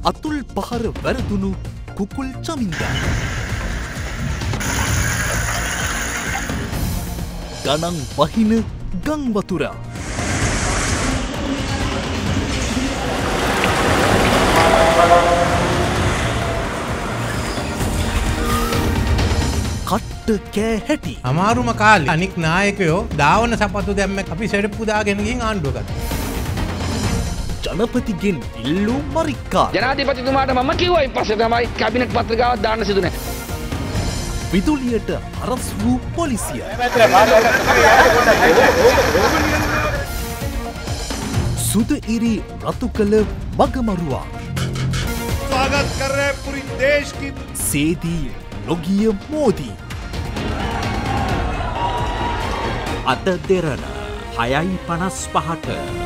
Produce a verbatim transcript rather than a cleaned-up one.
අතුල් පහර වැරදුණු කුකුල් චමින්දා. ගණන් වහින ගං වතුරා. කට්ට කෑ හැටි. අමාරුම කාලේ අනික් නායකයෝ දාවන සපත්තු දැම්ම අපි සෙඩප්පු දාගෙන ගිහින් ආණ්ඩුව ගත්තා. ජනපතිගෙන් ඉල්ලූ මරික්කා. ජනාධිපතිතුමාට මම කිව්වා ඊපස්සේ තමයි කැබිනට් පත්‍රිකාවක් දාන්න සිදු නැහැ. විදුලියට අරස් වූ පොලිසිය. සුද ඉරි රතු කළ මගමරුවා. स्वागत कर रहे हैं पूरी देश की. සේදී නොගිය මෝදී. අද දෙරණ හයයි පනස් පහට